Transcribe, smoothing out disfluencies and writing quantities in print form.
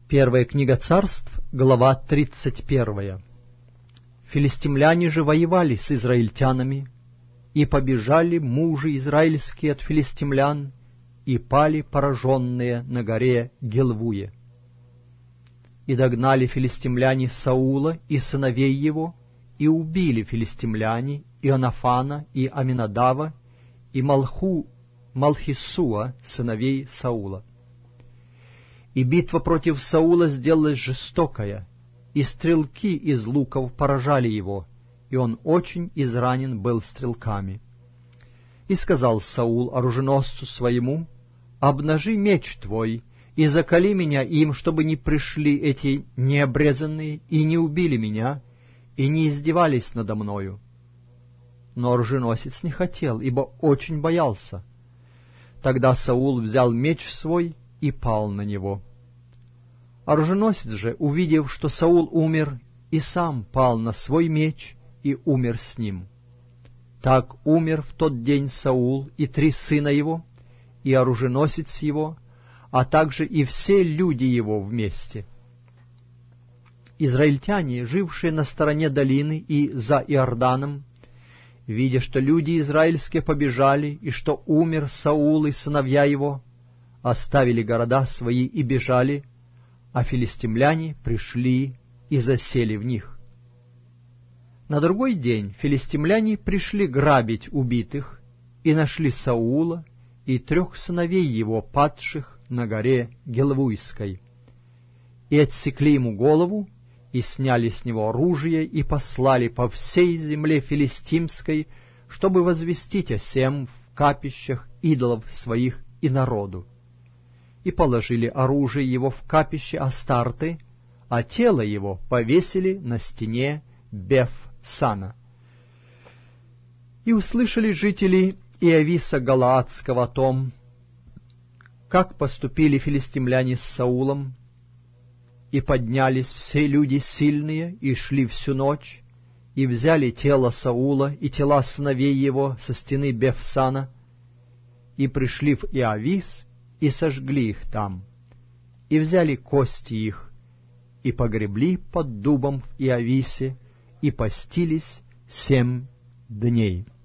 Первая книга Царств, глава 31. Филистимляне же воевали с израильтянами, и побежали мужи израильские от филистимлян, и пали пораженные на горе Гилвуе. И догнали филистимляне Саула и сыновей его, и убили филистимляне Ионафана и Аминадава, и Малхисуа, сыновей Саула. И битва против Саула сделалась жестокая, и стрелки из луков поражали его, и он очень изранен был стрелками. И сказал Саул оруженосцу своему: «Обнажи меч твой, и закали меня им, чтобы не пришли эти необрезанные, и не убили меня, и не издевались надо мною». Но оруженосец не хотел, ибо очень боялся. Тогда Саул взял меч свой и пал на него. Оруженосец же, увидев, что Саул умер, и сам пал на свой меч и умер с ним. Так умер в тот день Саул и 3 сына его, и оруженосец его, а также и все люди его вместе. Израильтяне, жившие на стороне долины и за Иорданом, видя, что люди израильские побежали, и что умер Саул и сыновья его, оставили города свои и бежали, а филистимляне пришли и засели в них. На другой день филистимляне пришли грабить убитых, и нашли Саула и 3 сыновей его, падших на горе Гилвуйской, и отсекли ему голову, и сняли с него оружие, и послали по всей земле филистимской, чтобы возвестить о сем в капищах идолов своих и народу. И положили оружие его в капище Астарты, а тело его повесили на стене Беф-Сана. И услышали жители Иависа Галаадского о том, как поступили филистимляне с Саулом, и поднялись все люди сильные, и шли всю ночь, и взяли тело Саула и тела сыновей его со стены Беф-Сана, и пришли в Иавис, и сожгли их там, и взяли кости их, и погребли под дубом в Иависе, и постились 7 дней.